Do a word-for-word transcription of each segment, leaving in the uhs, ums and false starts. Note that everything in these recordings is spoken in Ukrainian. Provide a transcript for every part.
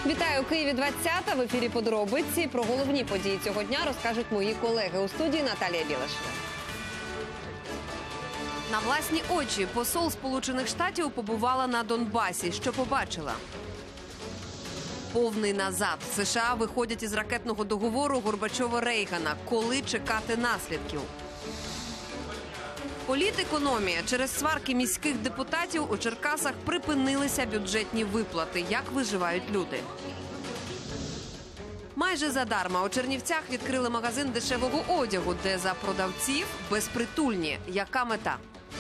Вітаю, у Києві двадцята. В ефірі «Подробиці». Про головні події цього дня розкажуть мої колеги. У студії Наталія Білашева. На власні очі посол Сполучених Штатів побувала на Донбасі. Що побачила? Повний назад. США виходять із ракетного договору Горбачова-Рейгана. Коли чекати наслідків? Політ-економія. Через сварки міських депутатів у Черкасах припинилися бюджетні виплати. Як виживають люди? Майже задарма у Чернівцях відкрили магазин дешевого одягу, де за продавців безпритульні. Яка мета?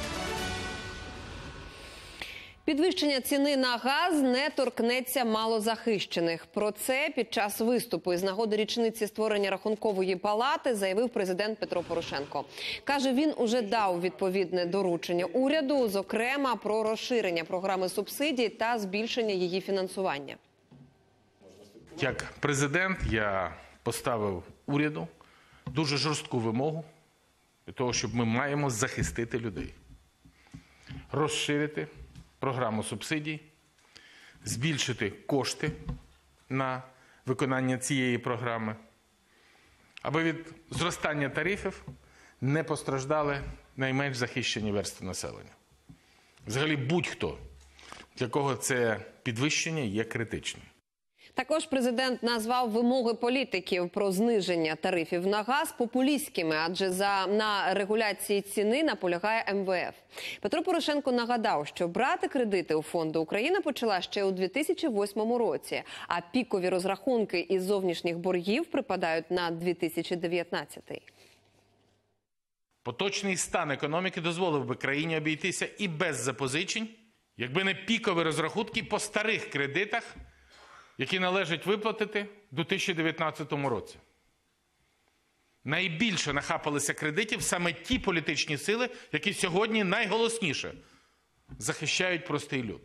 Підвищення ціни на газ не торкнеться малозахищених. Про це під час виступу із нагоди річниці створення Рахункової палати заявив президент Петро Порошенко. Каже, він уже дав відповідне доручення уряду, зокрема про розширення програми субсидій та збільшення її фінансування. Як президент я поставив уряду дуже жорстку вимогу для того, щоб ми маємо захистити людей, розширити програму субсидій, збільшити кошти на виконання цієї програми, аби від зростання тарифів не постраждали найменш захищені верстви населення. Взагалі будь-хто, для кого це підвищення є критичним. Також президент назвав вимоги політиків про зниження тарифів на газ популістськими, адже за на регуляції ціни наполягає ем ве еф. Петро Порошенко нагадав, що брати кредити у фонду Україна почала ще у дві тисячі восьмому році, а пікові розрахунки із зовнішніх боргів припадають на дві тисячі дев'ятнадцятий. Поточний стан економіки дозволив би країні обійтися і без запозичень, якби не пікові розрахунки по старих кредитах, які належить виплатити у дві тисячі дев'ятнадцятому році. Найбільше нахапалися кредитів саме ті політичні сили, які сьогодні найголосніше захищають простий люд.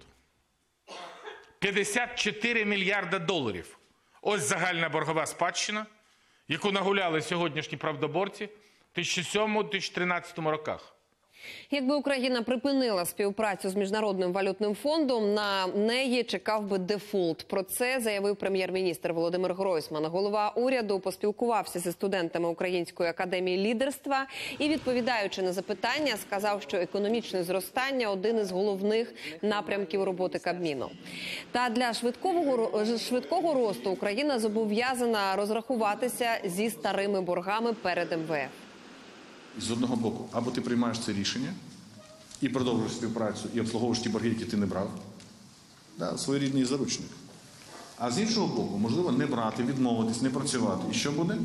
п'ятдесят чотири мільярда доларів. Ось загальна боргова спадщина, яку нагуляли сьогоднішні правдоборці в дві тисячі сьомому - дві тисячі тринадцятому роках. Якби Україна припинила співпрацю з Міжнародним валютним фондом, на неї чекав би дефолт. Про це заявив прем'єр-міністр Володимир Гройсман. Голова уряду поспілкувався зі студентами Української академії лідерства і, відповідаючи на запитання, сказав, що економічне зростання – один із головних напрямків роботи Кабміну. Та для швидкого, швидкого росту Україна зобов'язана розрахуватися зі старими боргами перед ем ве еф. З одного боку, або ти приймаєш це рішення і продовжуєш співпрацю, і обслуговуєш ті борги, які ти не брав. Да, своєрідний заручник. А з іншого боку, можливо, не брати, відмовитись, не працювати. І що буде?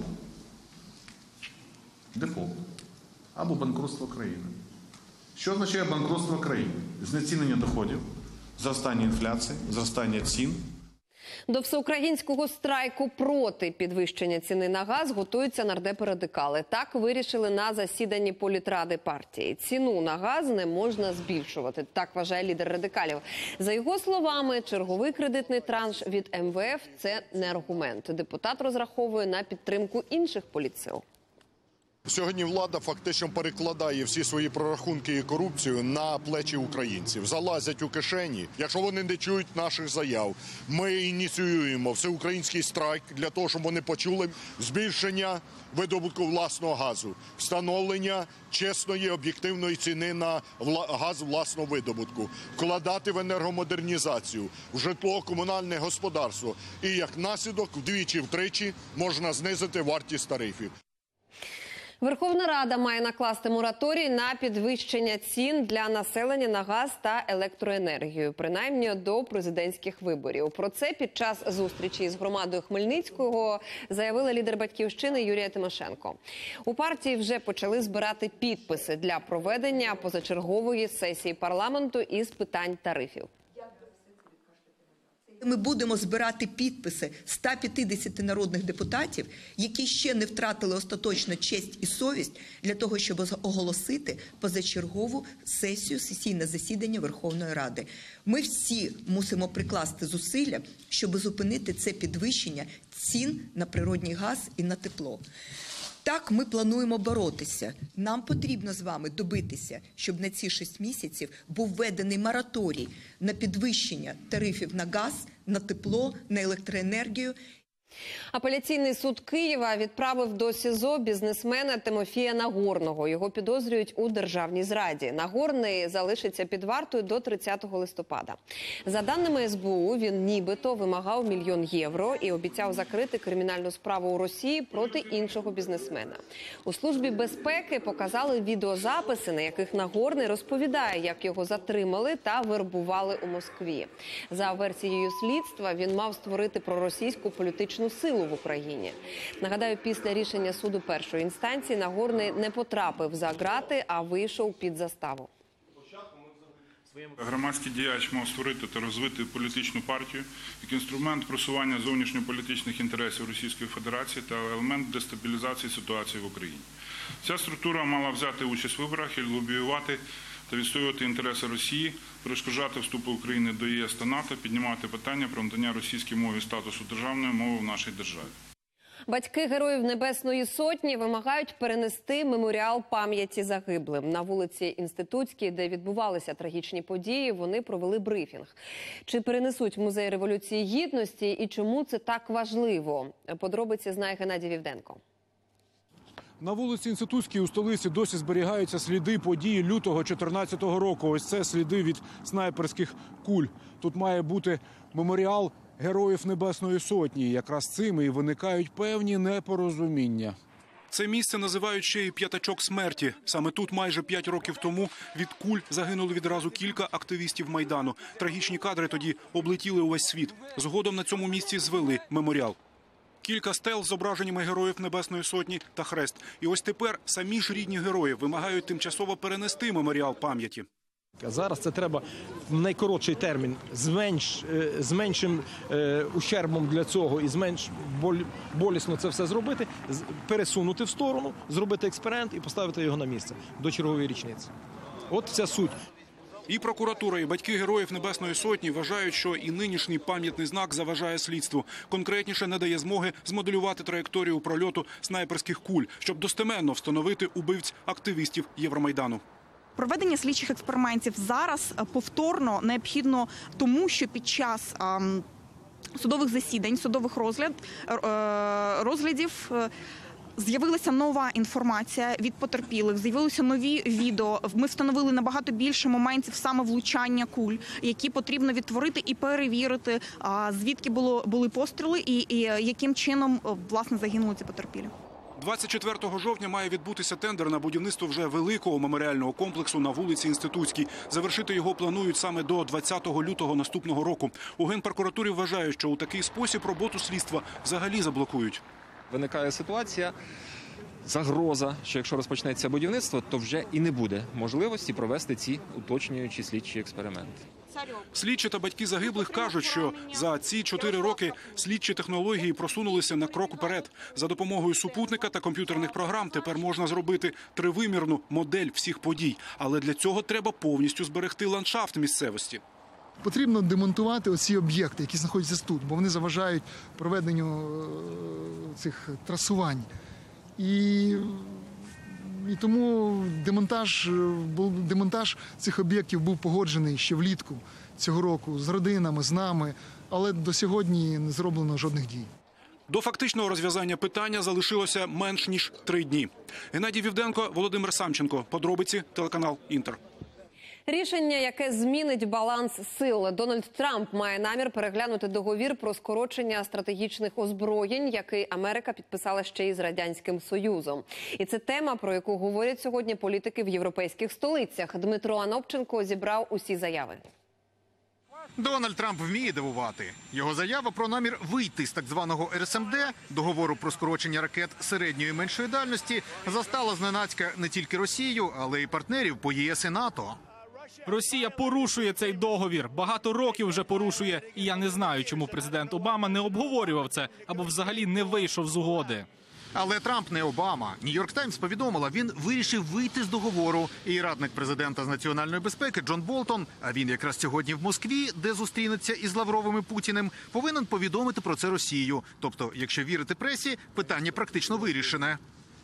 Дефолт. Або банкрутство країни. Що означає банкрутство країни? Знецінення доходів, зростання інфляції, зростання цін. До всеукраїнського страйку проти підвищення ціни на газ готуються нардепи-радикали. Так вирішили на засіданні політради партії. Ціну на газ не можна збільшувати. Так вважає лідер радикалів. За його словами, черговий кредитний транш від ем ве еф – це не аргумент. Депутат розраховує на підтримку інших політсил. Сьогодні влада фактично перекладає всі свої прорахунки і корупцію на плечі українців. Залазять у кишені. Якщо вони не чують наших заяв, ми ініціюємо всеукраїнський страйк для того, щоб вони почули збільшення видобутку власного газу, встановлення чесної, об'єктивної ціни на газ власного видобутку, вкладати в енергомодернізацію, в житлово-комунальне господарство. І як наслідок вдвічі-втричі можна знизити вартість тарифів. Верховна Рада має накласти мораторій на підвищення цін для населення на газ та електроенергію, принаймні до президентських виборів. Про це під час зустрічі із громадою Хмельницького заявила лідер «Батьківщини» Юлія Тимошенко. У партії вже почали збирати підписи для проведення позачергової сесії парламенту із питань тарифів. Ми будемо збирати підписи ста п'ятдесяти народних депутатів, які ще не втратили остаточно честь і совість для того, щоб оголосити позачергову сесію, сесійне засідання Верховної Ради. Ми всі мусимо прикласти зусилля, щоб зупинити це підвищення цін на природній газ і на тепло. Так, ми плануємо боротися. Нам потрібно з вами добитися, щоб на ці шість місяців був введений мораторій на підвищення тарифів на газ, на тепло, на електроенергію. Апеляційний суд Києва відправив до СІЗО бізнесмена Тимофія Нагорного. Його підозрюють у державній зраді. Нагорний залишиться під вартою до тридцятого листопада. За даними ес бе у, він нібито вимагав мільйон євро і обіцяв закрити кримінальну справу у Росії проти іншого бізнесмена. У Службі безпеки показали відеозаписи, на яких Нагорний розповідає, як його затримали та вербували у Москві. За версією слідства, він мав створити проросійську політичну силу в Україні. Нагадаю, після рішення суду першої інстанції Нагорний не потрапив за ґрати, а вийшов під заставу. Громадський діяч мав створити та розвити політичну партію як інструмент просування зовнішньополітичних інтересів Російської Федерації та елемент дестабілізації ситуації в Україні. Ця структура мала взяти участь в виборах і лобіювати та відстоювати інтереси Росії, перешкоджати вступу України до ЄС та НАТО, піднімати питання про надання російській мові статусу державної мови в нашій державі. Батьки Героїв Небесної Сотні вимагають перенести меморіал пам'яті загиблим. На вулиці Інститутській, де відбувалися трагічні події, вони провели брифінг. Чи перенесуть музей Революції Гідності і чому це так важливо? Подробиці знає Геннадій Вівденко. На вулиці Інститутській у столиці досі зберігаються сліди події лютого чотирнадцятого року. Ось це сліди від снайперських куль. Тут має бути меморіал Героїв Небесної Сотні. Якраз цим і виникають певні непорозуміння. Це місце називають ще й п'ятачок смерті. Саме тут майже п'ять років тому від куль загинули відразу кілька активістів Майдану. Трагічні кадри тоді облетіли увесь світ. Згодом на цьому місці звели меморіал. Кілька стел з зображеннями Героїв Небесної Сотні та хрест. І ось тепер самі ж рідні герої вимагають тимчасово перенести меморіал пам'яті. Зараз це треба в найкоротший термін, з, менш, з меншим е, ущербом для цього і з менш боль, болісно це все зробити, пересунути в сторону, зробити експеримент і поставити його на місце до чергової річниці. От вся суть. І прокуратура, і батьки Героїв Небесної Сотні вважають, що і нинішній пам'ятний знак заважає слідству. Конкретніше, не дає змоги змоделювати траєкторію прольоту снайперських куль, щоб достеменно встановити убивць активістів Євромайдану. Проведення слідчих експериментів зараз повторно необхідно тому, що під час ем, судових засідань, судових розгляд, е, розглядів е, з'явилася нова інформація від потерпілих, з'явилися нові відео. Ми встановили набагато більше моментів саме влучання куль, які потрібно відтворити і перевірити, а, звідки було, були постріли і, і яким чином, власне, загинули ці потерпілі. двадцять четвертого жовтня має відбутися тендер на будівництво вже великого меморіального комплексу на вулиці Інститутській. Завершити його планують саме до двадцятого лютого наступного року. У Генпрокуратурі вважають, що у такий спосіб роботу слідства взагалі заблокують. Виникає ситуація, загроза, що якщо розпочнеться будівництво, то вже і не буде можливості провести ці уточнюючі слідчі експерименти. Слідчі та батьки загиблих кажуть, що за ці чотири роки слідчі технології просунулися на крок уперед. За допомогою супутника та комп'ютерних програм тепер можна зробити тривимірну модель всіх подій. Але для цього треба повністю зберегти ландшафт місцевості. Потрібно демонтувати оці об'єкти, які знаходяться тут, бо вони заважають проведенню цих трасувань. І, і тому демонтаж, демонтаж цих об'єктів був погоджений ще влітку цього року з родинами, з нами, але до сьогодні не зроблено жодних дій. До фактичного розв'язання питання залишилося менш ніж три дні. Геннадій Вівденко, Володимир Самченко. Подробиці, телеканал «Інтер». Рішення, яке змінить баланс сил. Дональд Трамп має намір переглянути договір про скорочення стратегічних озброєнь, який Америка підписала ще із Радянським Союзом. І це тема, про яку говорять сьогодні політики в європейських столицях. Дмитро Анопченко зібрав усі заяви. Дональд Трамп вміє дивувати. Його заява про намір вийти з так званого ер ес ем де, договору про скорочення ракет середньої і меншої дальності, застала зненацька не тільки Росію, але й партнерів по є ес і НАТО. Росія порушує цей договір, багато років вже порушує, і я не знаю, чому президент Обама не обговорював це, або взагалі не вийшов з угоди. Але Трамп не Обама. Нью-Йорк Таймс повідомила, він вирішив вийти з договору. І радник президента з національної безпеки Джон Болтон, а він якраз сьогодні в Москві, де зустрінеться із Лавровим і Путіним, повинен повідомити про це Росію. Тобто, якщо вірити пресі, питання практично вирішене.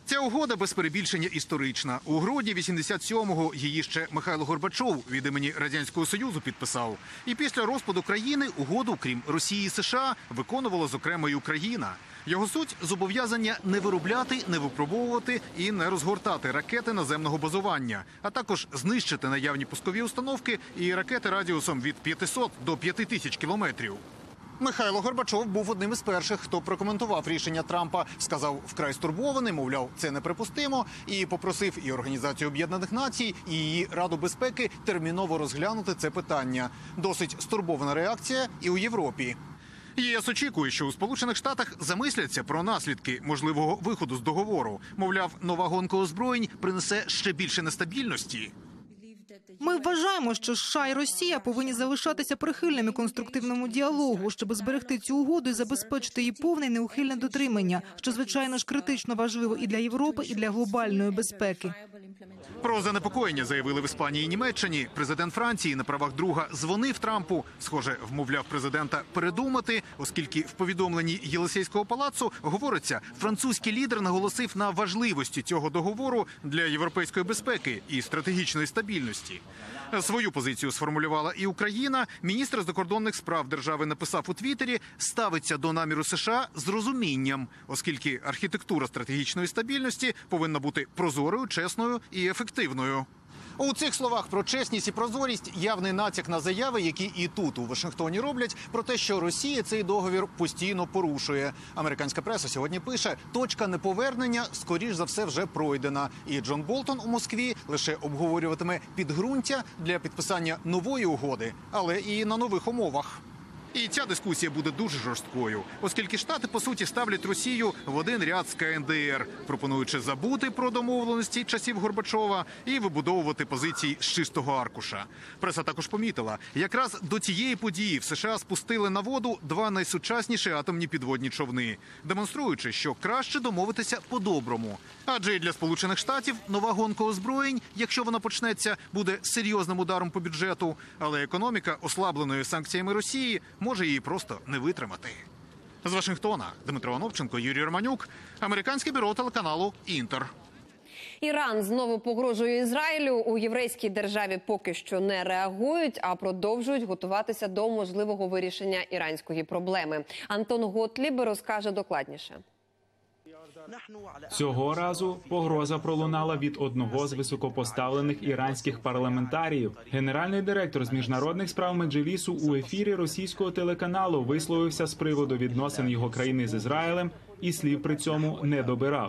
Ця угода без перебільшення історична. У грудні вісімдесят сьомого її ще Михайло Горбачов від імені Радянського Союзу підписав. І після розпаду країни угоду, крім Росії і США, виконувала зокрема і Україна. Його суть – зобов'язання не виробляти, не випробовувати і не розгортати ракети наземного базування, а також знищити наявні пускові установки і ракети радіусом від п'ятисот до п'яти тисяч кілометрів. Михайло Горбачов був одним із перших, хто прокоментував рішення Трампа. Сказав, вкрай стурбований, мовляв, це неприпустимо, і попросив і Організацію Об'єднаних Націй, і її Раду безпеки терміново розглянути це питання. Досить стурбована реакція і у Європі. ЄС очікує, що у Сполучених Штатах замисляться про наслідки можливого виходу з договору. Мовляв, нова гонка озброєнь принесе ще більше нестабільності. Ми вважаємо, що США і Росія повинні залишатися прихильними конструктивному діалогу, щоб зберегти цю угоду і забезпечити її повне і неухильне дотримання, що, звичайно ж, критично важливо і для Європи, і для глобальної безпеки. Про занепокоєння заявили в Іспанії і Німеччині. Президент Франції на правах друга дзвонив Трампу. Схоже, вмовляв президента передумати, оскільки в повідомленні Єлисейського палацу говориться, французький лідер наголосив на важливості цього договору для європейської безпеки і стратегічної стабільності. Свою позицію сформулювала і Україна. Міністр закордонних справ держави написав у Твіттері, ставиться до наміру США з розумінням, оскільки архітектура стратегічної стабільності повинна бути прозорою, чесною і ефективною. У цих словах про чесність і прозорість явний натяк на заяви, які і тут, у Вашингтоні, роблять, про те, що Росія цей договір постійно порушує. Американська преса сьогодні пише, точка неповернення, скоріш за все, вже пройдена. І Джон Болтон у Москві лише обговорюватиме підґрунтя для підписання нової угоди, але і на нових умовах. І ця дискусія буде дуже жорсткою, оскільки Штати, по суті, ставлять Росію в один ряд з Ка Ен Де Ер, пропонуючи забути про домовленості часів Горбачова і вибудовувати позиції з чистого аркуша. Преса також помітила, якраз до цієї події в США спустили на воду два найсучасніші атомні підводні човни, демонструючи, що краще домовитися по-доброму. Адже і для Сполучених Штатів нова гонка озброєнь, якщо вона почнеться, буде серйозним ударом по бюджету, але економіка, ослабленої санкціями Росії, може її просто не витримати. З Вашингтона Дмитро Оновченко, Юрій Романюк, американське бюро телеканалу «Інтер». Іран знову погрожує Ізраїлю. У єврейській державі поки що не реагують, а продовжують готуватися до можливого вирішення іранської проблеми. Антон Готліб розкаже докладніше. Цього разу погроза пролунала від одного з високопоставлених іранських парламентаріїв. Генеральний директор з міжнародних справ Меджлісу у ефірі російського телеканалу висловився з приводу відносин його країни з Ізраїлем і слів при цьому не добирав.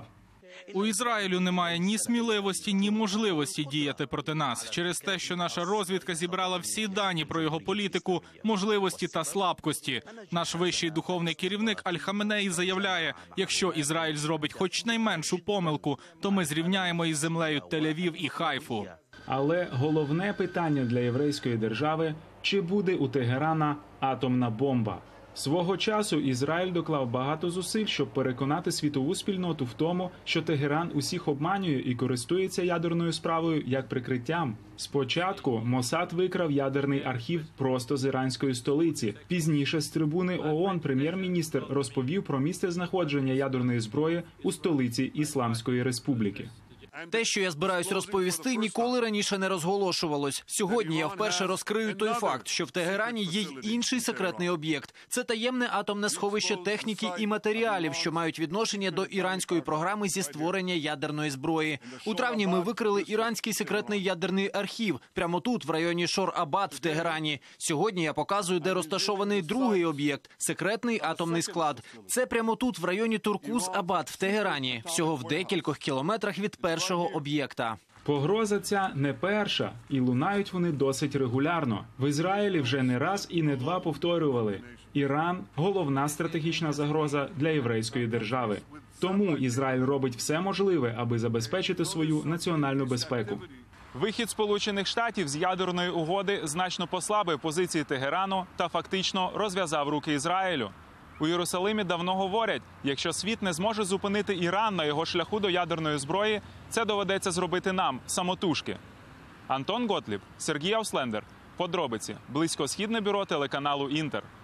У Ізраїлю немає ні сміливості, ні можливості діяти проти нас через те, що наша розвідка зібрала всі дані про його політику, можливості та слабкості. Наш вищий духовний керівник Аль-Хаменеї заявляє, якщо Ізраїль зробить хоч найменшу помилку, то ми зрівняємо із землею Тель-Авів і Хайфу. Але головне питання для єврейської держави – чи буде у Тегерана атомна бомба? Свого часу Ізраїль доклав багато зусиль, щоб переконати світову спільноту в тому, що Тегеран усіх обманює і користується ядерною справою як прикриттям. Спочатку Мосад викрав ядерний архів просто з іранської столиці. Пізніше з трибуни ООН прем'єр-міністр розповів про місце знаходження ядерної зброї у столиці Ісламської Республіки. Те, що я збираюсь розповісти, ніколи раніше не розголошувалось. Сьогодні я вперше розкрию той факт, що в Тегерані є й інший секретний об'єкт. Це таємне атомне сховище техніки і матеріалів, що мають відношення до іранської програми зі створення ядерної зброї. У травні ми викрили іранський секретний ядерний архів прямо тут, в районі Шор-Абад в Тегерані. Сьогодні я показую, де розташований другий об'єкт – секретний атомний склад. Це прямо тут, в районі Туркуз-Абад в Тегерані, всього в декількох кілометрах від першого об'єкта. Погроза ця не перша, і лунають вони досить регулярно. В Ізраїлі вже не раз і не два повторювали. Іран – головна стратегічна загроза для єврейської держави. Тому Ізраїль робить все можливе, аби забезпечити свою національну безпеку. Вихід Сполучених Штатів з ядерної угоди значно послабив позиції Тегерану та фактично розв'язав руки Ізраїлю. У Єрусалимі давно говорять, якщо світ не зможе зупинити Іран на його шляху до ядерної зброї, це доведеться зробити нам, самотужки. Антон Готліб, Сергій Ауслендер. Подробиці. Близькосхідне бюро телеканалу «Інтер».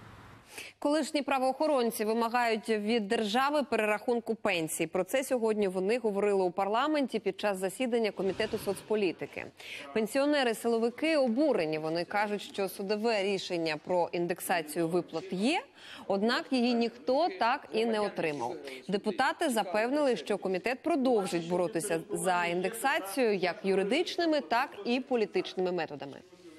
Колишні правоохоронці вимагають від держави перерахунку пенсій. Про це сьогодні вони говорили у парламенті під час засідання Комітету соцполітики. Пенсіонери-силовики обурені. Вони кажуть, що судове рішення про індексацію виплат є, однак її ніхто так і не отримав. Депутати запевнили, що комітет продовжить боротися за індексацію як юридичними, так і політичними методами.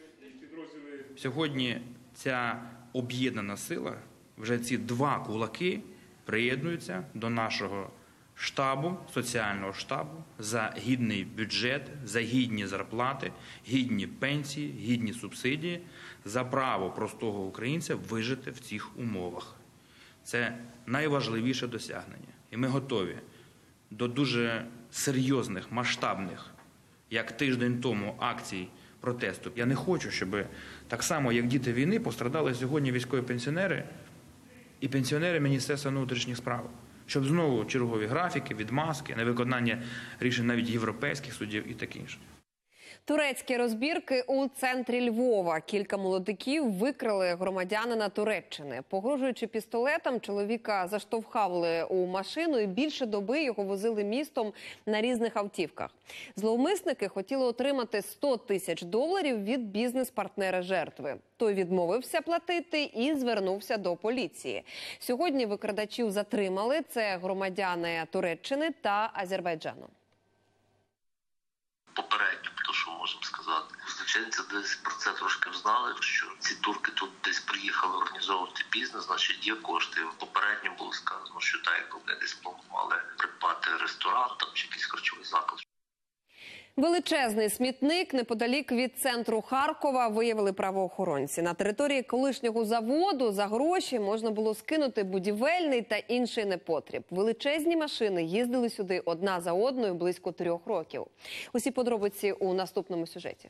Сьогодні ця об'єднана сила, вже ці два кулаки приєднуються до нашого штабу, соціального штабу за гідний бюджет, за гідні зарплати, гідні пенсії, гідні субсидії, за право простого українця вижити в цих умовах. Це найважливіше досягнення. І ми готові до дуже серйозних, масштабних, як тиждень тому, акцій протесту. Я не хочу, щоб так само, як діти війни, пострадали сьогодні військові пенсіонери і пенсіонери Міністерства внутрішніх справ. Щоб знову чергові графіки, відмазки, невиконання рішень навіть європейських судів і таке інше. Турецькі розбірки у центрі Львова. Кілька молодиків викрали громадянина Туреччини. Погрожуючи пістолетом, чоловіка заштовхали у машину і більше доби його возили містом на різних автівках. Зловмисники хотіли отримати сто тисяч доларів від бізнес-партнера жертви. Той відмовився платити і звернувся до поліції. Сьогодні викрадачів затримали. Це громадяни Туреччини та Азербайджану. Попередньо, то що можемо сказати. Злочинці десь про це трошки знали, що ці турки тут десь приїхали організовувати бізнес, значить є кошти. Попередньо було сказано, що так, як вони десь планували придбати ресторан там, чи якийсь харчовий заклад. Величезний смітник неподалік від центру Харкова виявили правоохоронці. На території колишнього заводу за гроші можна було скинути будівельний та інший непотріб. Величезні машини їздили сюди одна за одною близько трьох років. Усі подробиці у наступному сюжеті.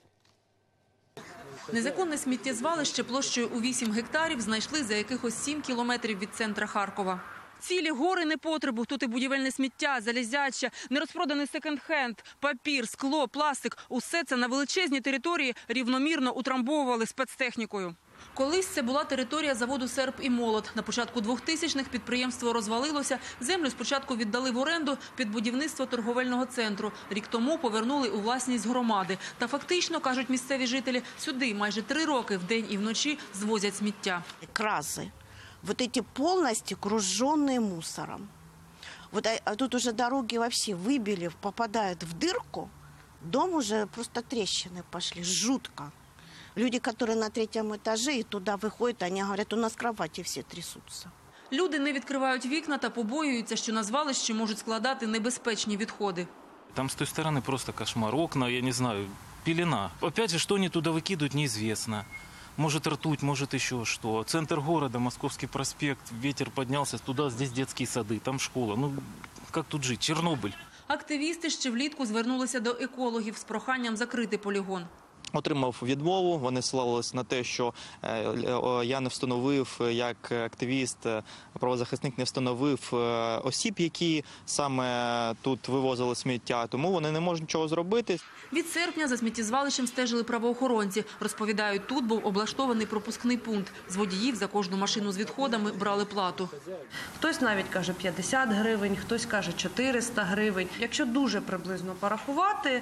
Незаконне сміттєзвалище площею у вісім гектарів знайшли за якихось сім кілометрів від центра Харкова. Цілі гори непотребу, тут і будівельне сміття, залізяча, нерозпроданий секонд-хенд, папір, скло, пластик. Усе це на величезній території рівномірно утрамбовували спецтехнікою. Колись це була територія заводу «Серп і молот». На початку двохтисячних підприємство розвалилося, землю спочатку віддали в оренду під будівництво торговельного центру. Рік тому повернули у власність громади. Та фактично, кажуть місцеві жителі, сюди майже три роки вдень і вночі звозять сміття. Краси. Вот эти полностью груженные мусором. Вот а тут уже дороги вообще выбили, попадают в дырку. Дом уже просто трещины пошли, жутко. Люди, которые на третьем этаже и туда выходят, они говорят, у нас кровати все трясутся. Люди не відкривають вікна та побоюються, що на звалищі можуть складати небезпечні відходи. Там с той стороны просто кошмар. Окна, я не знаю, пелена. Опять же, что они туда выкидывают, неизвестно. Может ртуть, может еще что. Центр города, Московский проспект, ветер поднялся, туда, здесь детские сады, там школа. Ну, как тут жить? Чернобыль. Активісти ще влітку звернулися до екологів з проханням закрити полігон. Отримав відмову, вони ссилались на те, що я не встановив, як активіст, правозахисник не встановив осіб, які саме тут вивозили сміття, тому вони не можуть нічого зробити. Від серпня за сміттєзвалищем стежили правоохоронці. Розповідають, тут був облаштований пропускний пункт. З водіїв за кожну машину з відходами брали плату. Хтось навіть каже п'ятдесят гривень, хтось каже чотириста гривень. Якщо дуже приблизно порахувати,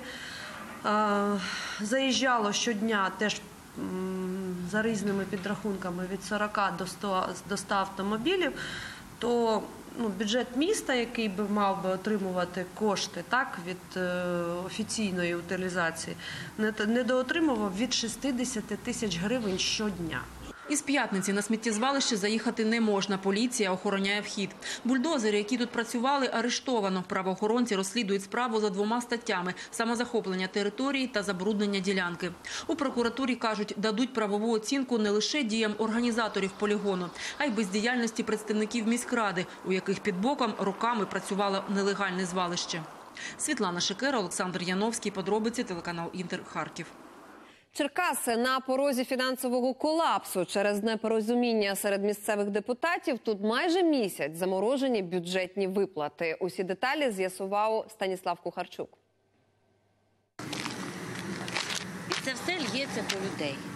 заїжджало щодня теж за різними підрахунками від сорока до ста автомобілів, то ну, бюджет міста, який би мав би отримувати кошти так, від е, офіційної утилізації, недоотримував від шістдесят тисяч гривень щодня. Із п'ятниці на сміттєзвалище заїхати не можна. Поліція охороняє вхід. Бульдозери, які тут працювали, арештовано. Правоохоронці розслідують справу за двома статтями – самозахоплення території та забруднення ділянки. У прокуратурі кажуть, дадуть правову оцінку не лише діям організаторів полігону, а й бездіяльності представників міськради, у яких під боком роками працювало нелегальне звалище. Світлана Шикера, Олександр Яновський. Подробиці, телеканал «Інтер», Харків. Черкаси на порозі фінансового колапсу через непорозуміння серед місцевих депутатів. Тут майже місяць заморожені бюджетні виплати. Усі деталі з'ясував Станіслав Кухарчук. Це все лється до людей.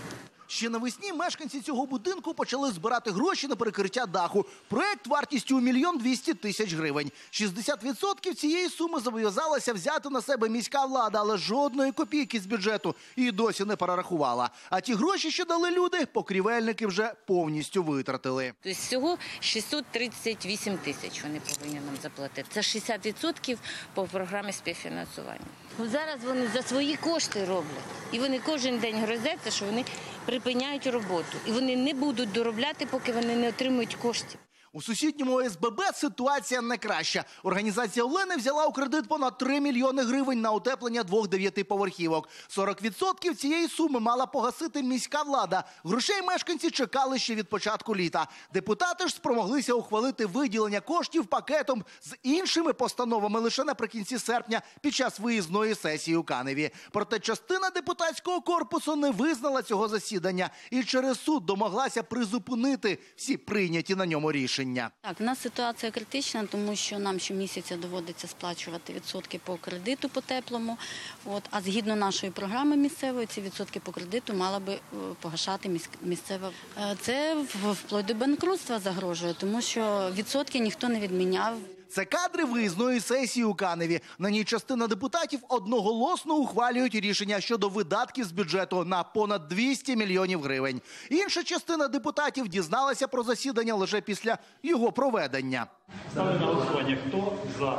Ще навесні мешканці цього будинку почали збирати гроші на перекриття даху. Проект вартістю у мільйон двісті тисяч гривень. шістдесят відсотків цієї суми зобов'язалася взяти на себе міська влада, але жодної копійки з бюджету її досі не перерахувала. А ті гроші, що дали люди, покрівельники вже повністю витратили. Тобто всього шістсот тридцять вісім тисяч вони повинні нам заплатити. Це шістдесят відсотків по програмі співфінансування. Зараз вони за свої кошти роблять. І вони кожен день грозяться, що вони припиняють роботу. І вони не будуть доробляти, поки вони не отримують коштів. У сусідньому О С Б Б ситуація не краща. Організація Олени взяла у кредит понад три мільйони гривень на утеплення двох дев'ятиповерхівок. сорок відсотків цієї суми мала погасити міська влада. Грошей мешканці чекали ще від початку літа. Депутати ж спромоглися ухвалити виділення коштів пакетом з іншими постановами лише наприкінці серпня під час виїзної сесії у Каневі. Проте частина депутатського корпусу не визнала цього засідання і через суд домоглася призупинити всі прийняті на ньому рішення. Так, у нас ситуація критична, тому що нам щомісяця доводиться сплачувати відсотки по кредиту по теплому. От, а згідно нашої програми місцевої, ці відсотки по кредиту мала би погашати місцева. Це вплоть до банкрутства загрожує, тому що відсотки ніхто не відміняв. Це кадри виїзної сесії у Каневі. На ній частина депутатів одноголосно ухвалюють рішення щодо видатків з бюджету на понад двісті мільйонів гривень. Інша частина депутатів дізналася про засідання лише після його проведення. Ставлю на голосування. Хто за?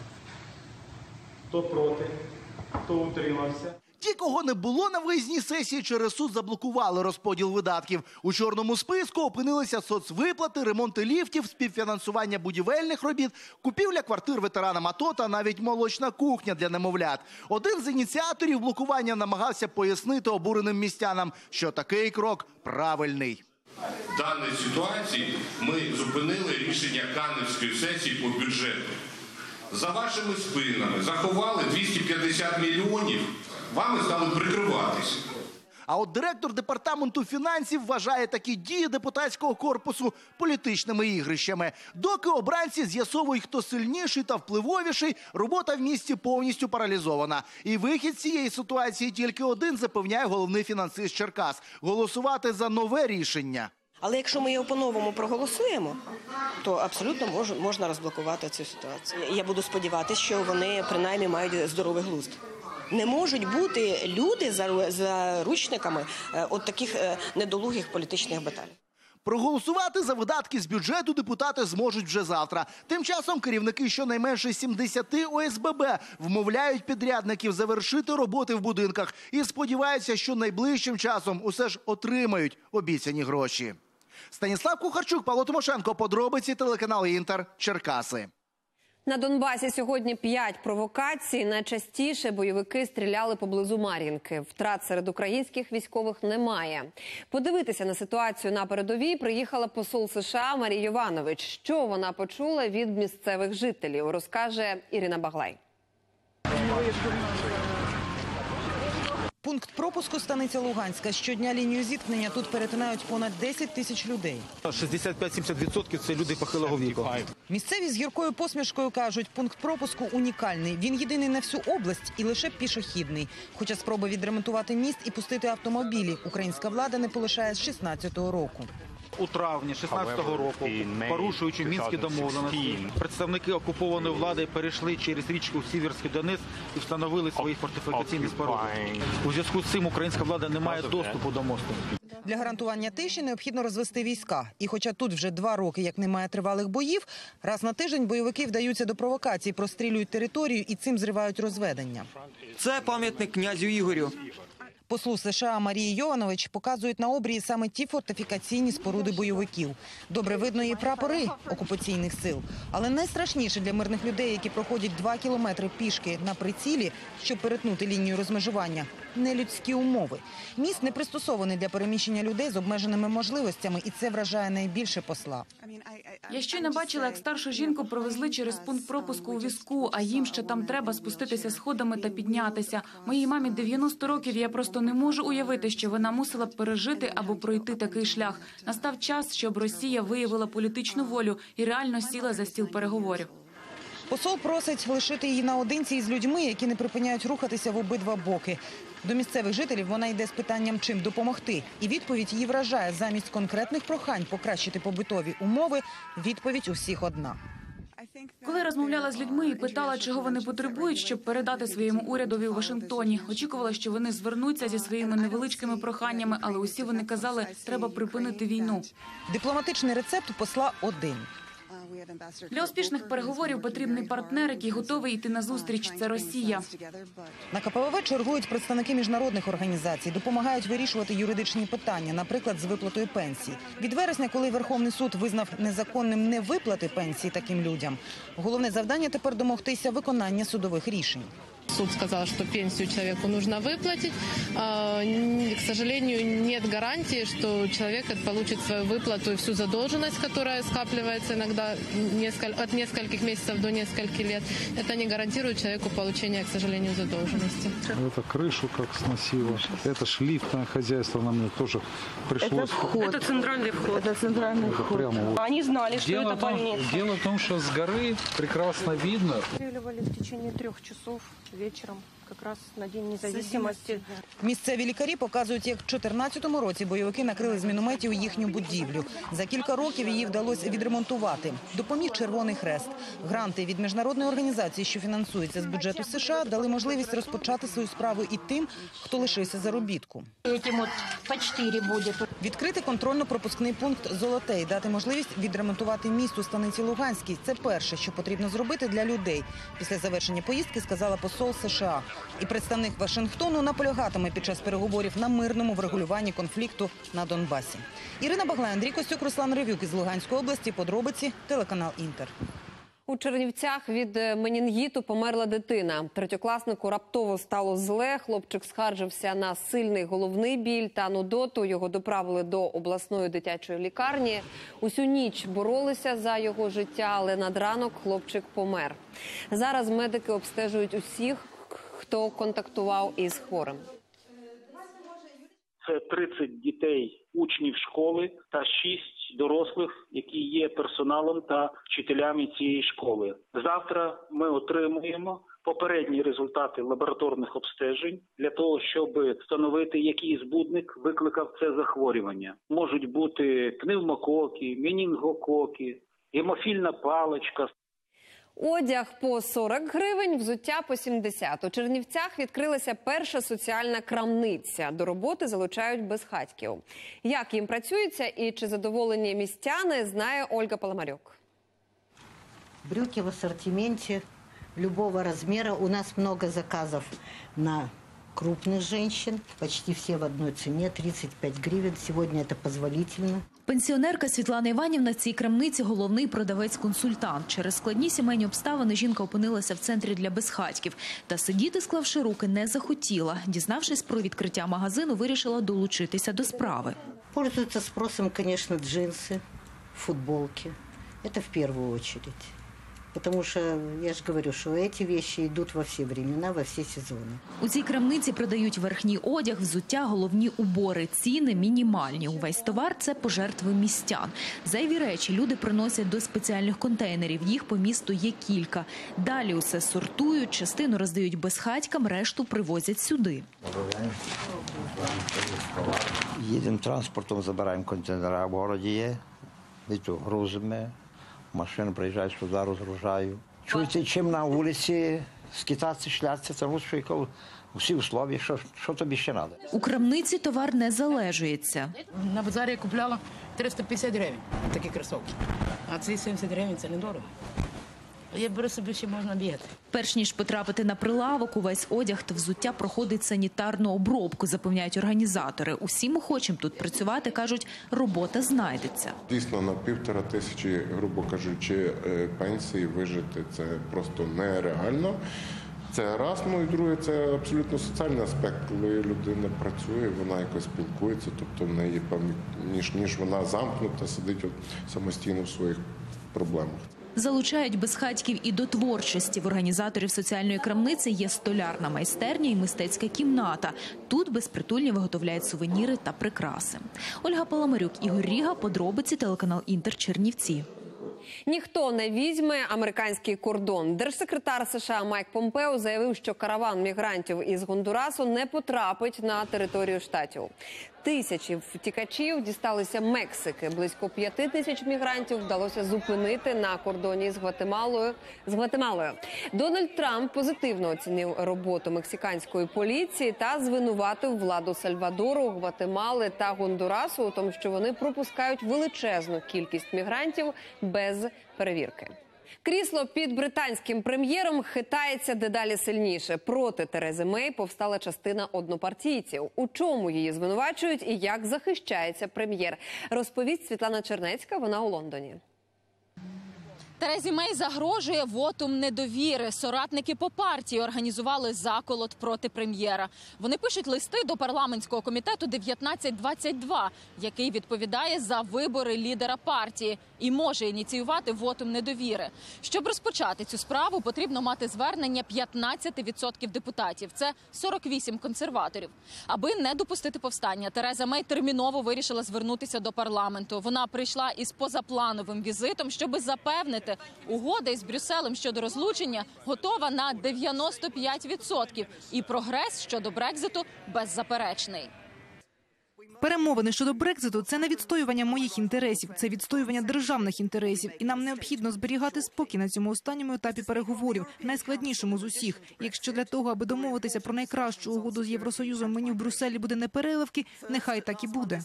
Хто проти? Хто утримався? Ті, кого не було на виїзній сесії, через суд заблокували розподіл видатків. У чорному списку опинилися соцвиплати, ремонти ліфтів, співфінансування будівельних робіт, купівля квартир ветеранам АТО та навіть молочна кухня для немовлят. Один з ініціаторів блокування намагався пояснити обуреним містянам, що такий крок правильний. В даній ситуації ми зупинили рішення Каневської сесії по бюджету. За вашими спинами заховали двісті п'ятдесят мільйонів, вами стали прикриватися. А от директор департаменту фінансів вважає такі дії депутатського корпусу політичними ігрищами. Доки обранці з'ясовують, хто сильніший та впливовіший, робота в місті повністю паралізована. І вихід з цієї ситуації тільки один, запевняє головний фінансист Черкас – голосувати за нове рішення. Але якщо ми його по-новому проголосуємо, то абсолютно мож, можна розблокувати цю ситуацію. Я буду сподіватися, що вони принаймні мають здоровий глузд. Не можуть бути люди заручниками от таких недолугих політичних баталій. Проголосувати за видатки з бюджету депутати зможуть вже завтра. Тим часом керівники щонайменше сімдесяти О С Б Б вмовляють підрядників завершити роботи в будинках і сподіваються, що найближчим часом усе ж отримають обіцяні гроші. Станіслав Кухарчук, Павло Тимошенко, подробиці, телеканал Інтер, Черкаси. На Донбасі сьогодні п'ять провокацій. Найчастіше бойовики стріляли поблизу Мар'їнки. Втрат серед українських військових немає. Подивитися на ситуацію на передовій приїхала посол США Марія Йованович. Що вона почула від місцевих жителів, розкаже Ірина Баглай. Пункт пропуску станиця Луганська. Щодня лінію зіткнення тут перетинають понад десять тисяч людей. шістдесят п'ять - сімдесят відсотків це люди похилого віку. Місцеві з гіркою посмішкою кажуть, пункт пропуску унікальний. Він єдиний на всю область і лише пішохідний. Хоча спроби відремонтувати міст і пустити автомобілі українська влада не полишає з шістнадцятого року. У травні шістнадцятого року, порушуючи мінські домовленості, представники окупованої влади перейшли через річку Сіверський Донець і встановили свої фортифікаційні споруди. У зв'язку з цим українська влада не має доступу до мосту. Для гарантування тиші необхідно розвести війська. І хоча тут вже два роки, як немає тривалих боїв, раз на тиждень бойовики вдаються до провокацій, прострілюють територію і цим зривають розведення. Це пам'ятник князю Ігорю. Послу США Марії Йованович показують на обрії саме ті фортифікаційні споруди бойовиків. Добре видно і прапори окупаційних сил. Але найстрашніше для мирних людей, які проходять два кілометри пішки на прицілі, щоб перетнути лінію розмежування – нелюдські умови. Міст не пристосований для переміщення людей з обмеженими можливостями, і це вражає найбільше посла. Я щойно бачила, як старшу жінку провезли через пункт пропуску у візку, а їм ще там треба спуститися сходами та піднятися. Моїй мамі дев'яносто років, я просто не можу уявити, що вона мусила б пережити або пройти такий шлях. Настав час, щоб Росія виявила політичну волю і реально сіла за стіл переговорів. Посол просить лишити її наодинці із людьми, які не припиняють рухатися в обидва боки. До місцевих жителів вона йде з питанням, чим допомогти. І відповідь її вражає. Замість конкретних прохань покращити побутові умови, відповідь у всіх одна. Коли я розмовляла з людьми і питала, чого вони потребують, щоб передати своєму урядові у Вашингтоні, очікувала, що вони звернуться зі своїми невеличкими проханнями, але усі вони казали, треба припинити війну. Дипломатичний рецепт у посла один. Для успішних переговорів потрібний партнер, який готовий йти назустріч. Це Росія. На ка пе ве ве чергують представники міжнародних організацій, допомагають вирішувати юридичні питання, наприклад, з виплатою пенсій. Від вересня, коли Верховний суд визнав незаконним не виплати пенсії таким людям, головне завдання тепер домогтися виконання судових рішень. Суд сказал, что пенсию человеку нужно выплатить. К сожалению, нет гарантии, что человек получит свою выплату и всю задолженность, которая скапливается иногда от нескольких месяцев до нескольких лет. Это не гарантирует человеку получение, к сожалению, задолженности. Это крышу как сносило. Это ж лифтное хозяйство на мне тоже пришлось. Это вход. Это центральный вход. Это центральный это вход. Прямо вот. Они знали, что дело это том, больница. Дело в том, что с горы прекрасно видно. Обстреливали в течение трех часов вечером, как раз на День независимости. Місцеві лікарі показують, як в чотирнадцятому році бойовики накрили з мінометів їхню будівлю. За кілька років її вдалося відремонтувати. Допоміг Червоний Хрест. Гранти від міжнародної організації, що фінансується з бюджету США, дали можливість розпочати свою справу і тим, хто лишився заробітку. Відкрити контрольно-пропускний пункт «Золоте» і дати можливість відремонтувати міст у станиці Луганській – це перше, що потрібно зробити для людей. Після завершення поїздки сказала посол США. І представник Вашингтону наполягатиме під час переговорів на мирному врегулюванні конфлікту на Донбасі. Ірина Баглай, Андрій Костюк, Руслан Ревюк із Луганської області. Подробиці, телеканал «Інтер». У Чернівцях від менінгіту померла дитина. Третьокласнику раптово стало зле. Хлопчик скаржився на сильний головний біль та нудоту. Його доправили до обласної дитячої лікарні. Усю ніч боролися за його життя, але над ранок хлопчик помер. Зараз медики обстежують усіх, хто контактував із хворим. Це тридцять дітей, учнів школи та шість дорослих, які є персоналом та вчителями цієї школи. Завтра ми отримуємо попередні результати лабораторних обстежень для того, щоб встановити, який збудник викликав це захворювання. Можуть бути пневмококи, менінгококи, гемофільна паличка. Одяг по сорок гривень, взуття по сімдесят. У Чернівцях відкрилася перша соціальна крамниця. До роботи залучають безхатьків. Як їм працюється і чи задоволені містяни, знає Ольга Паламарюк. Брюки в ассортименте любого размера. У нас много заказов на крупных женщин. Почти все в одной цене, тридцать пять гривен. Сегодня это позволительно. Пенсіонерка Світлана Іванівна в цій крамниці головний продавець-консультант. Через складні сімейні обставини жінка опинилася в центрі для безхатьків. Та сидіти, склавши руки, не захотіла. Дізнавшись про відкриття магазину, вирішила долучитися до справи. Пользуются спросом, конечно, джинсы, футболки. Это в первую очередь. Потому что, я же говорю, что эти вещи идут во все времена, во все сезоны. У цій крамниці продають верхній одяг, взуття, головні убори. Ціни мінімальні. Увесь товар – це пожертви містян. Зайві речі люди приносять до спеціальних контейнерів. Їх по місту є кілька. Далі усе сортують, частину роздають безхатькам, решту привозять сюди. Їдемо транспортом, забираємо контейнери, в місті є, грузимо. Машину приїжджають сюди, розгружаю. Чуєте, чим на вулиці скитатися, шлятися, це лучше, усі условия, що, що тобі ще треба. У крамниці товар не залежується. На базарі я купляла триста п'ятдесят гривень, такі кросовки. А ці сімдесят гривень – це недорого. Я беру собі, ще можна бігати. Перш ніж потрапити на прилавок, увесь одяг та взуття проходить санітарну обробку, запевняють організатори. Усім охочим тут працювати, кажуть, робота знайдеться. Дійсно, на півтора тисячі, грубо кажучи, пенсії вижити – це просто нереально. Це раз, ну і друге, це абсолютно соціальний аспект, коли людина працює, вона якось спілкується, тобто в неї певні, ніж, ніж вона замкнута, сидить от самостійно в своїх проблемах. Залучають безхатьків і до творчості. В організаторів соціальної крамниці є столярна майстерня і мистецька кімната. Тут безпритульні виготовляють сувеніри та прикраси. Ольга Паламарюк, Ігор Ріга, подробиці, телеканал «Інтер», Чернівці. Ніхто не візьме американський кордон. Держсекретар США Майк Помпео заявив, що караван мігрантів із Гондурасу не потрапить на територію штатів. Тисячі втікачів дісталися Мексики. Близько п'яти тисяч мігрантів вдалося зупинити на кордоні з Гватемалою. З Гватемалою. Дональд Трамп позитивно оцінив роботу мексиканської поліції та звинуватив владу Сальвадору, Гватемали та Гондурасу у тому, що вони пропускають величезну кількість мігрантів без перевірки. Крісло під британським прем'єром хитається дедалі сильніше. Проти Терези Мей повстала частина однопартійців. У чому її звинувачують і як захищається прем'єр, розповість Світлана Чернецька, вона у Лондоні. Терезі Мей загрожує вотум недовіри. Соратники по партії організували заколот проти прем'єра. Вони пишуть листи до парламентського комітету дев'ятнадцять двадцять два, який відповідає за вибори лідера партії і може ініціювати вотум недовіри. Щоб розпочати цю справу, потрібно мати звернення п'ятнадцять відсотків депутатів. Це сорок вісім консерваторів. Аби не допустити повстання, Тереза Мей терміново вирішила звернутися до парламенту. Вона прийшла із позаплановим візитом, щоб запевнити, угода із Брюсселем щодо розлучення готова на дев'яносто п'ять відсотків. І прогрес щодо Брекзиту беззаперечний. Перемовини щодо Брекзиту – це не відстоювання моїх інтересів, це відстоювання державних інтересів. І нам необхідно зберігати спокій на цьому останньому етапі переговорів, найскладнішому з усіх. Якщо для того, аби домовитися про найкращу угоду з Євросоюзом, мені в Брюсселі буде непереливки, нехай так і буде.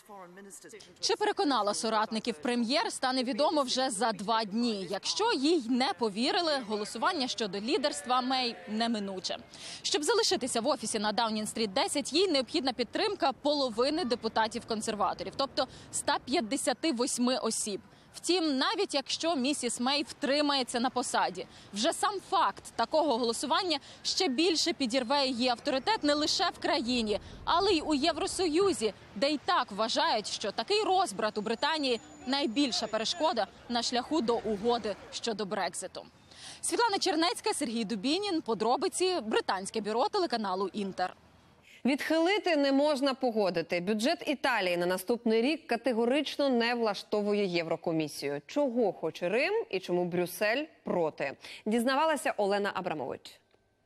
Чи переконала соратників прем'єр, стане відомо вже за два дні. Якщо їй не повірили, голосування щодо лідерства Мей неминуче. Щоб залишитися в офісі на Даунінг-стріт десять, їй необхідна підтримка половини депутатів-консерваторів, тобто ста п'ятдесяти восьми осіб. Втім, навіть якщо місіс Мей втримається на посаді, вже сам факт такого голосування ще більше підірве її авторитет не лише в країні, але й у Євросоюзі, де й так вважають, що такий розбрат у Британії – найбільша перешкода на шляху до угоди щодо Брекзиту. Світлана Чернецька, Сергій Дубінін. Подробиці. Британське бюро телеканалу «Інтер». Відхилити не можна погодити. Бюджет Італії на наступний рік категорично не влаштовує Єврокомісію. Чого хоче Рим і чому Брюссель проти? Дізнавалася Олена Абрамович.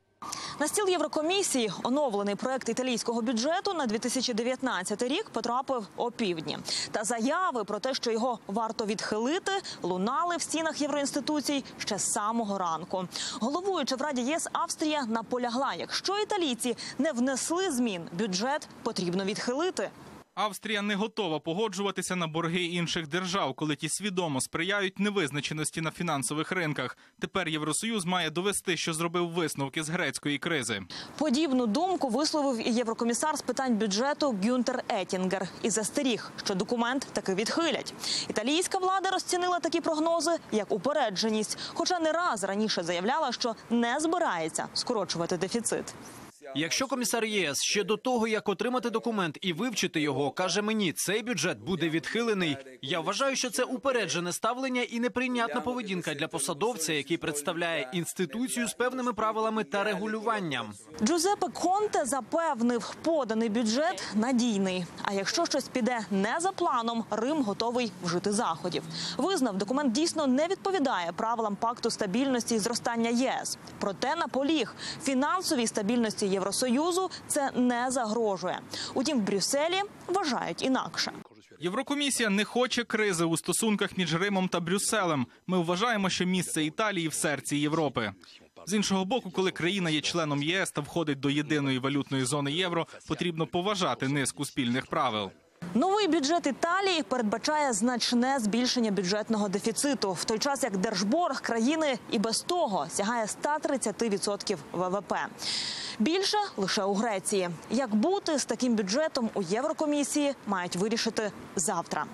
На стіл Єврокомісії оновлений проект італійського бюджету на дві тисячі дев'ятнадцятий рік потрапив опівдні. Та заяви про те, що його варто відхилити, лунали в стінах євроінституцій ще з самого ранку. Головуюча в Раді ЄС Австрія наполягла, якщо італійці не внесли змін, бюджет потрібно відхилити. Австрія не готова погоджуватися на борги інших держав, коли ті свідомо сприяють невизначеності на фінансових ринках. Тепер Євросоюз має довести, що зробив висновки з грецької кризи. Подібну думку висловив і єврокомісар з питань бюджету Гюнтер Етінгер і застеріг, що документ таки відхилять. Італійська влада розцінила такі прогнози як упередженість, хоча не раз раніше заявляла, що не збирається скорочувати дефіцит. Якщо комісар ЄС ще до того, як отримати документ і вивчити його, каже мені, цей бюджет буде відхилений, я вважаю, що це упереджене ставлення і неприйнятна поведінка для посадовця, який представляє інституцію з певними правилами та регулюванням. Джузеппе Конте запевнив, поданий бюджет надійний. А якщо щось піде не за планом, Рим готовий вжити заходів. Визнав, документ дійсно не відповідає правилам пакту стабільності і зростання ЄС. Проте наполіг, фінансовій стабільності Євросоюзу це не загрожує. Утім, в Брюсселі вважають інакше. Єврокомісія не хоче кризи у стосунках між Римом та Брюсселем. Ми вважаємо, що місце Італії в серці Європи. З іншого боку, коли країна є членом ЄС та входить до єдиної валютної зони євро, потрібно поважати низку спільних правил. Новий бюджет Італії передбачає значне збільшення бюджетного дефіциту, в той час як держборг країни і без того сягає ста тридцяти відсотків ВВП. Більше лише у Греції. Як бути з таким бюджетом у Єврокомісії мають вирішити завтра.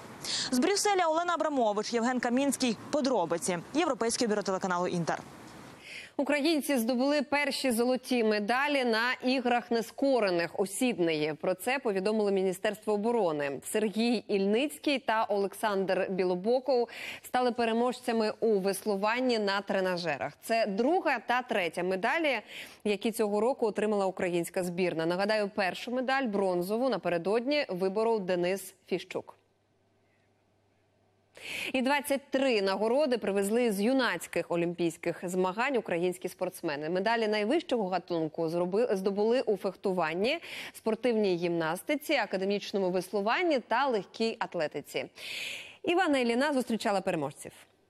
З Брюсселя Олена Абрамович, Євген Камінський. Подробиці. Європейське бюро телеканалу «Інтер». Українці здобули перші золоті медалі на іграх нескорених у Сіднеї. Про це повідомили Міністерство оборони. Сергій Ільницький та Олександр Білобоков стали переможцями у веслуванні на тренажерах. Це друга та третя медалі, які цього року отримала українська збірна. Нагадаю, першу медаль, бронзову, напередодні виборов Денис Фіщук. І двадцять три нагороди привезли з юнацьких олімпійських змагань українські спортсмени. Медалі найвищого гатунку здобули у фехтуванні, спортивній гімнастиці, академічному веслуванні та легкій атлетиці. Івана Іліна зустрічала переможців.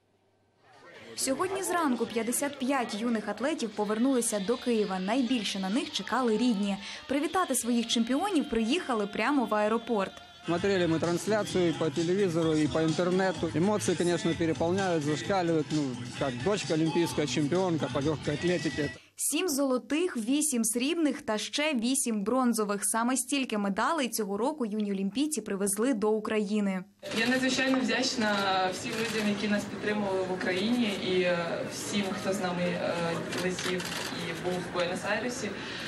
Сьогодні зранку п'ятдесят п'ять юних атлетів повернулися до Києва. Найбільше на них чекали рідні. Привітати своїх чемпіонів приїхали прямо в аеропорт. Смотрели мы трансляцию и по телевизору, и по интернету. Эмоции, конечно, переполняют, зашкаливают. Ну, как дочка олимпийская чемпионка по легкой атлетике. Сім золотих, вісім срібних та ще вісім бронзових. Саме стільки медалей цього року юні олімпійці привезли до України. Я надзвичайно вдячна всім людям, які нас підтримували в Україні, і всім, хто з нами летів і був в Буенос-Айресі.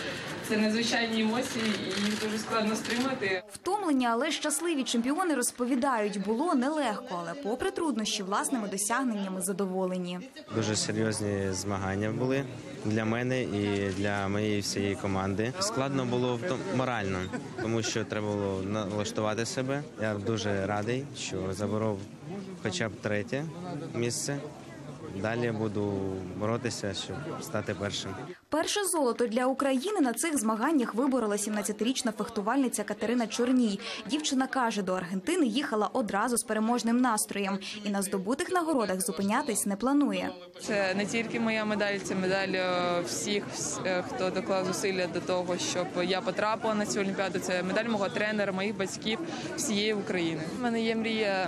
Це надзвичайні емоції, і їх дуже складно стримати. Втомлені, але щасливі чемпіони розповідають, було нелегко, але попри труднощі власними досягненнями задоволені. Дуже серйозні змагання були для мене і для моєї всієї команди. Складно було морально, тому що треба було налаштувати себе. Я дуже радий, що заборов хоча б третє місце. Далі буду боротися, щоб стати першим. Перше золото для України на цих змаганнях виборола сімнадцятирічна фехтувальниця Катерина Чорній. Дівчина каже, до Аргентини їхала одразу з переможним настроєм і на здобутих нагородах зупинятись не планує. Це не тільки моя медаль, це медаль всіх, хто доклав зусилля до того, щоб я потрапила на цю олімпіаду. Це медаль мого тренера, моїх батьків, всієї України. У мене є мрія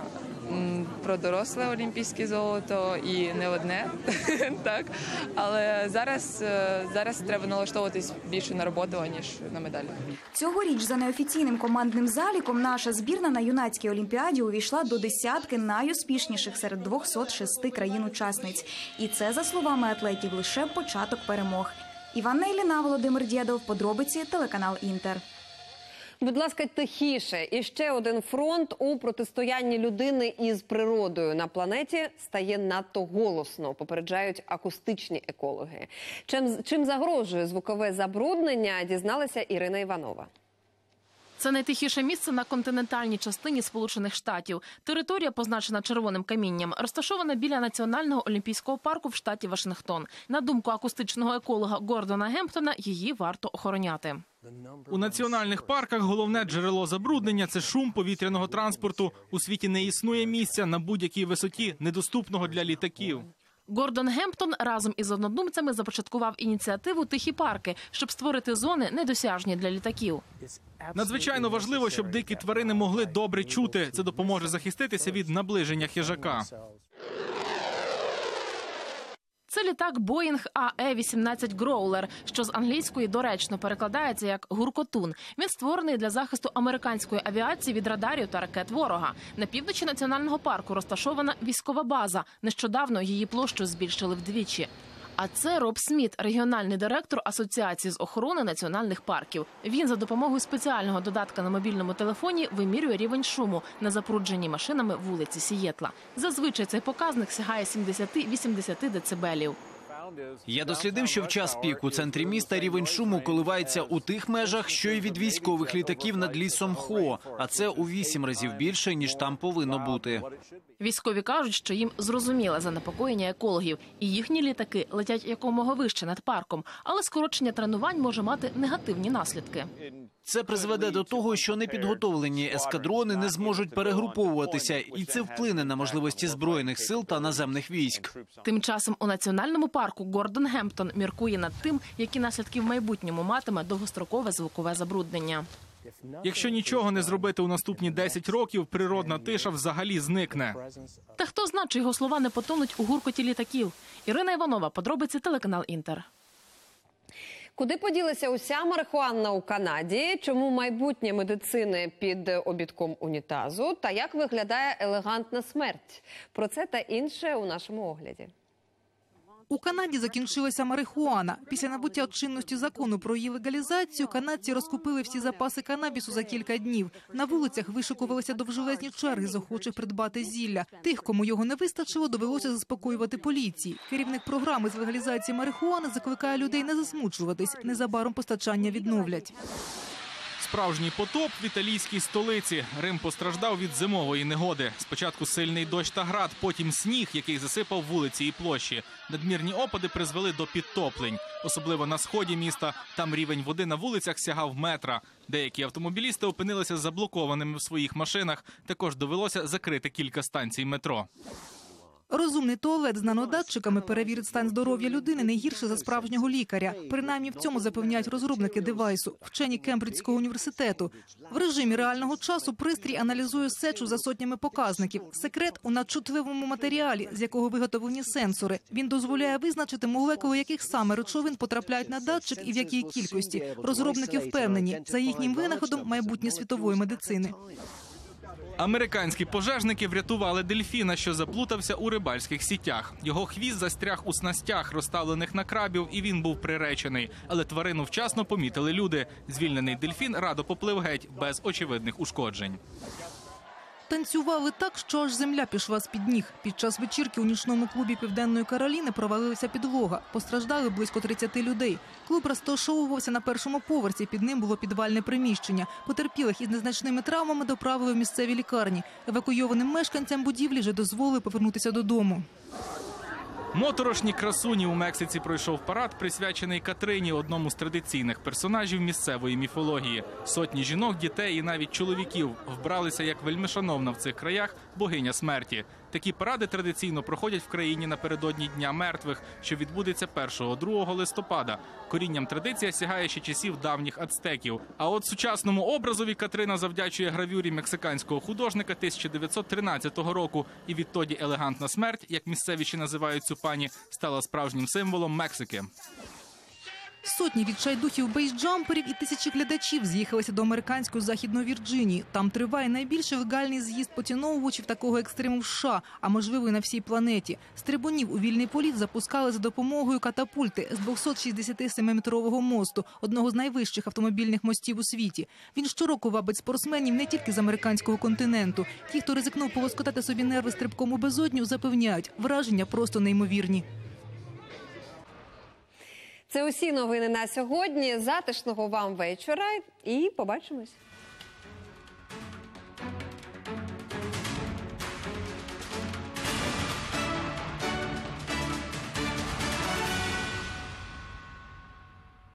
про доросле олімпійське золото і не одне, так. Але зараз, зараз треба налаштовуватись більше на роботу, ніж на медалі. Цьогоріч за неофіційним командним заліком наша збірна на юнацькій олімпіаді увійшла до десятки найуспішніших серед двохсот шести країн-учасниць. І це, за словами атлетів, лише початок перемог. Івана Іліна, Володимир Дєдов, подробиці, телеканал «Інтер». Будь ласка, тихіше. І ще один фронт у протистоянні людини із природою на планеті стає надто голосно, попереджають акустичні екологи. Чим, чим загрожує звукове забруднення, дізналася Ірина Іванова. Це найтихіше місце на континентальній частині Сполучених Штатів. Територія, позначена червоним камінням, розташована біля Національного олімпійського парку в штаті Вашингтон. На думку акустичного еколога Гордона Гемптона, її варто охороняти. У національних парках головне джерело забруднення – це шум повітряного транспорту. У світі не існує місця на будь-якій висоті, недоступного для літаків. Гордон Гемптон разом із однодумцями започаткував ініціативу «Тихі парки», щоб створити зони, недосяжні для літаків. Надзвичайно важливо, щоб дикі тварини могли добре чути. Це допоможе захиститися від наближення хижака. Це літак Boeing А Е вісімнадцять Growler, що з англійської доречно перекладається як «гуркотун». Він створений для захисту американської авіації від радарів та ракет ворога. На півночі національного парку розташована військова база. Нещодавно її площу збільшили вдвічі. А це Роб Сміт, регіональний директор Асоціації з охорони національних парків. Він за допомогою спеціального додатка на мобільному телефоні вимірює рівень шуму на запрудженій машинами вулиці Сієтла. Зазвичай цей показник сягає сімдесят-вісімдесят децибелів. Я дослідив, що в час пік у центрі міста рівень шуму коливається у тих межах, що й від військових літаків над лісом Хо, а це у вісім разів більше, ніж там повинно бути. Військові кажуть, що їм зрозуміле занепокоєння екологів, і їхні літаки летять якомога вище над парком, але скорочення тренувань може мати негативні наслідки. Це призведе до того, що непідготовлені ескадрони не зможуть перегруповуватися, і це вплине на можливості Збройних сил та наземних військ. Тим часом у національному парку Гордон Гемптон міркує над тим, які наслідки в майбутньому матиме довгострокове звукове забруднення. Якщо нічого не зробити у наступні десять років, природна тиша взагалі зникне. Та хто зна, чи його слова не потонуть у гуркоті літаків? Ірина Іванова, подробиці, телеканал «Інтер». Куди поділася уся марихуана у Канаді, чому майбутнє медицини під обідком унітазу та як виглядає елегантна смерть? Про це та інше у нашому огляді. У Канаді закінчилася марихуана. Після набуття чинності закону про її легалізацію канадці розкупили всі запаси канабісу за кілька днів. На вулицях вишикувалися довжелезні черги з охочих придбати зілля. Тих, кому його не вистачило, довелося заспокоювати поліції. Керівник програми з легалізації марихуани закликає людей не засмучуватись. Незабаром постачання відновлять. Справжній потоп в італійській столиці. Рим постраждав від зимової негоди. Спочатку сильний дощ та град, потім сніг, який засипав вулиці і площі. Надмірні опади призвели до підтоплень. Особливо на сході міста. Там рівень води на вулицях сягав метра. Деякі автомобілісти опинилися заблокованими в своїх машинах. Також довелося закрити кілька станцій метро. Розумний туалет з нанодатчиками перевірить стан здоров'я людини не гірше за справжнього лікаря. Принаймні в цьому запевняють розробники девайсу, вчені Кембриджського університету. В режимі реального часу пристрій аналізує сечу за сотнями показників. Секрет у надчутливому матеріалі, з якого виготовлені сенсори. Він дозволяє визначити молекули, яких саме речовин потрапляють на датчик і в якій кількості. Розробники впевнені, за їхнім винаходом майбутнє світової медицини. Американські пожежники врятували дельфіна, що заплутався у рибальських сітях. Його хвіст застряг у снастях, розставлених на крабів, і він був приречений. Але тварину вчасно помітили люди. Звільнений дельфін радо поплив геть, без очевидних ушкоджень. Танцювали так, що аж земля пішла з-під ніг. Під час вечірки у нічному клубі Південної Кароліни провалилася підлога. Постраждали близько тридцяти людей. Клуб розташовувався на першому поверсі, під ним було підвальне приміщення. Потерпілих із незначними травмами доправили в місцеві лікарні. Евакуйованим мешканцям будівлі вже дозволили повернутися додому. Моторошні красуні. У Мексиці пройшов парад, присвячений Катрині, одному з традиційних персонажів місцевої міфології. Сотні жінок, дітей і навіть чоловіків вбралися як вельмишановна в цих краях богиня смерті. Такі паради традиційно проходять в країні напередодні Дня мертвих, що відбудеться першого-другого листопада. Корінням традиція сягає ще часів давніх ацтеків. А от сучасному образові Катрина завдячує гравюрі мексиканського художника тисяча дев'ятсот тринадцятого року. І відтоді елегантна смерть, як місцевіші називають цю пані, стала справжнім символом Мексики. Сотні відчайдухів бейсджамперів і тисячі глядачів з'їхалися до американської Західної Вірджинії. Там триває найбільший легальний з'їзд поціновувачів такого екстриму в США, а можливо і на всій планеті. Стрибунів у вільний політ запускали за допомогою катапульти з двохсотшістдесятисемиметрового мосту, одного з найвищих автомобільних мостів у світі. Він щороку вабить спортсменів не тільки з американського континенту. Ті, хто ризикнув полоскотати собі нерви стрибком у безодню, запевняють, враження просто неймовірні. Це усі новини на сьогодні. Затишного вам вечора і побачимось.